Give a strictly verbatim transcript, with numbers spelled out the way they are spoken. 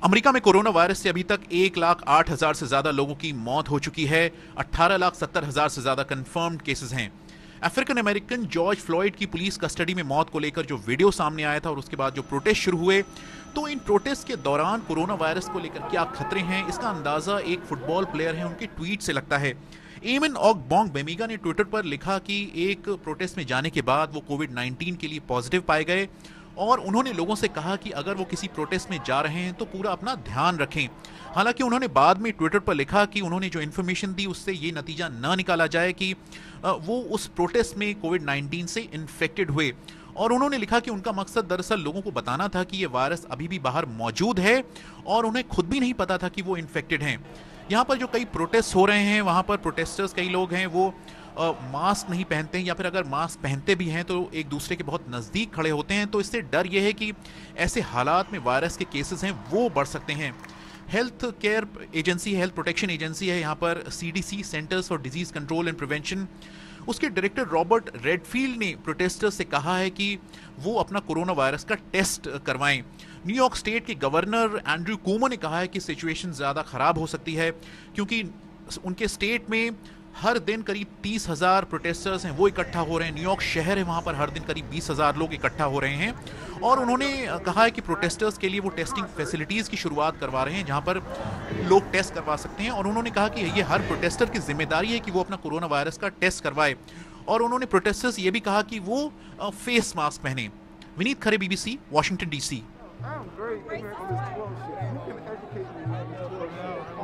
America में corona virus से अभी तक एक लाख आठ हजार से ज्यादा लोगों की मौत हो चुकी है। अठारह लाख सत्तर हजार से ज्यादा कंफर्म्ड केसेस हैं। अफ्रीकन अमेरिकन जॉर्ज फ्लॉयड की पुलिस कस्टडी में मौत को लेकर जो वीडियो सामने आया था और उसके बाद जो प्रोटेस्ट शुरू हुए, तो इन प्रोटेस्ट के दौरान कोरोना वायरस को लेकर क्या खतरे हैं, इसका अंदाजा एक फुटबॉल प्लेयर है उनके ट्वीट से लगता है। एमन ऑगबोंग बेमिगा ने ट्विटर पर लिखा कि एक प्रोटेस्ट में जाने के बाद वो कोविड नाइन्टीन के लिए पॉजिटिव पाए गए और उन्होंने लोगों से कहा कि अगर वो किसी प्रोटेस्ट में जा रहे हैं तो पूरा अपना ध्यान रखें। हालांकि उन्होंने बाद में ट्विटर पर लिखा कि उन्होंने जो इन्फॉर्मेशन दी उससे ये नतीजा ना निकाला जाए कि वो उस प्रोटेस्ट में कोविड नाइन्टीन से इन्फेक्टेड हुए। और उन्होंने लिखा कि उनका मकसद दरअसल लोगों को बताना था कि ये वायरस अभी भी बाहर मौजूद है और उन्हें खुद भी नहीं पता था कि वो इन्फेक्टेड हैं। यहाँ पर जो कई प्रोटेस्ट हो रहे हैं, वहाँ पर प्रोटेस्टर्स कई लोग हैं वो आ, मास्क नहीं पहनते हैं, या फिर अगर मास्क पहनते भी हैं तो एक दूसरे के बहुत नज़दीक खड़े होते हैं। तो इससे डर यह है कि ऐसे हालात में वायरस के केसेस हैं वो बढ़ सकते हैं। Health care agency, health protection agency है यहाँ पर CDC, centres for disease control and prevention, उसके डायरेक्टर रॉबर्ट रेडफील्ड ने प्रोटेस्टर्स से कहा है कि वो अपना कोरोना वायरस का टेस्ट करवाएं। न्यूयॉर्क स्टेट के गवर्नर एंड्रयू कुओमो ने कहा है कि सिचुएशन ज़्यादा ख़राब हो सकती है क्योंकि उनके स्टेट में हर दिन करीब तीस हजार प्रोटेस्टर्स हैं वो इकट्ठा हो रहे हैं। न्यूयॉर्क शहर है, वहाँ पर हर दिन करीब बीस हजार लोग इकट्ठा हो रहे हैं और उन्होंने कहा है कि प्रोटेस्टर्स के लिए वो टेस्टिंग फैसिलिटीज़ की शुरुआत करवा रहे हैं जहाँ पर लोग टेस्ट करवा सकते हैं। और उन्होंने कहा कि ये हर प्रोटेस्टर की जिम्मेदारी है कि वो अपना कोरोना वायरस का टेस्ट करवाए। और उन्होंने प्रोटेस्टर्स ये भी कहा कि वो फेस मास्क पहने। Vineet Khare, BBC, Washington DC.